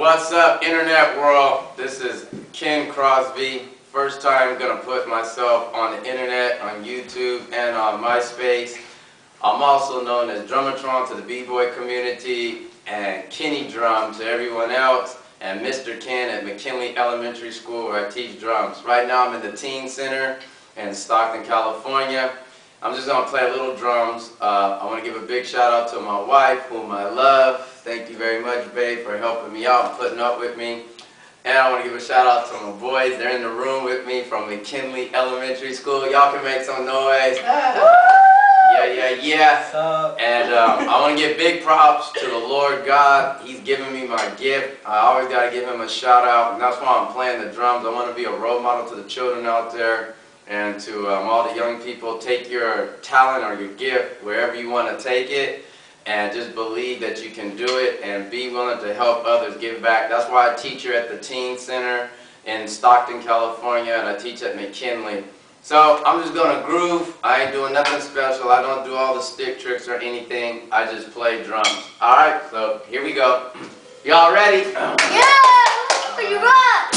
What's up, internet world? This is Ken Crosby. First time gonna put myself on the internet, on YouTube, and on MySpace. I'm also known as Drummatron to the b-boy community, and Kennydrum to everyone else, and Mr. Ken at McKinley Elementary School where I teach drums. Right now I'm in the Teen Center in Stockton, California. I'm just going to play a little drums. I want to give a big shout out to my wife, whom I love. Thank you very much, babe, for helping me out and putting up with me. And I want to give a shout out to my boys. They're in the room with me from McKinley Elementary School. Y'all can make some noise. Yeah. And I want to give big props to the Lord God. He's given me my gift. I always got to give him a shout out. And that's why I'm playing the drums. I want to be a role model to the children out there. And to all the young people, take your talent or your gift wherever you want to take it, and just believe that you can do it and be willing to help others give back. That's why I teach here at the Teen Center in Stockton, California, and I teach at McKinley. So I'm just going to groove. I ain't doing nothing special. I don't do all the stick tricks or anything. I just play drums. Alright, so here we go. Y'all ready? Yeah! You rock!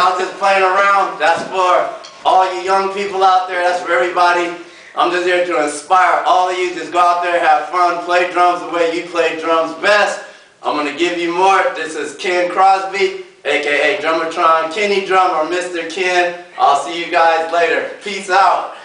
I was just playing around. That's for all you young people out there. That's for everybody. I'm just here to inspire all of you. Just go out there, have fun, play drums the way you play drums best. I'm going to give you more. This is Ken Crosby, aka Drummatron, Kennydrum, or Mr. Ken. I'll see you guys later. Peace out.